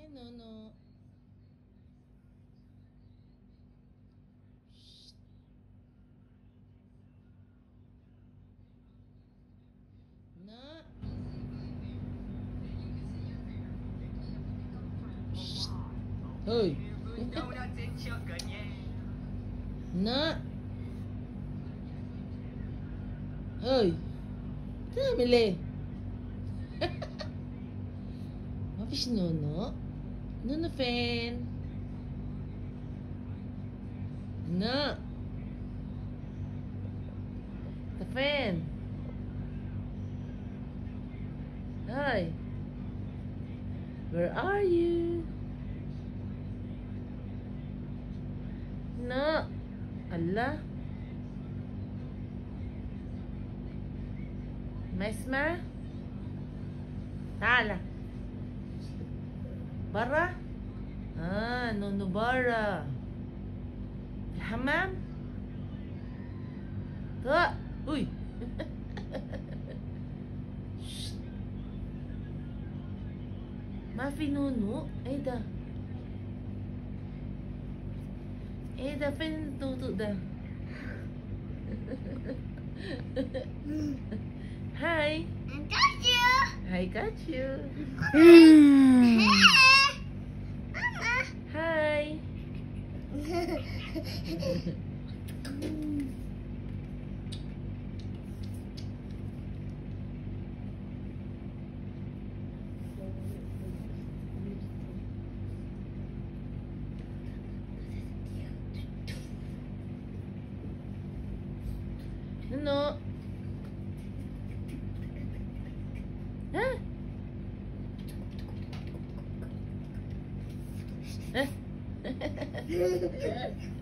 Nono. No. Hey. No. Hey. تعمل ايه؟ مفيش نونو. نونو فين؟ نو. انت فين؟ هاي. Where are you? No. الله. ما يسمع؟ تعال برا. نونو برا في الحمام. طيب اوي. ما في نونو. ايه ده؟ ايه ده؟ فين الطوطو ده؟ Hi. I got you. I got you. Mama. Hi. No. Huh?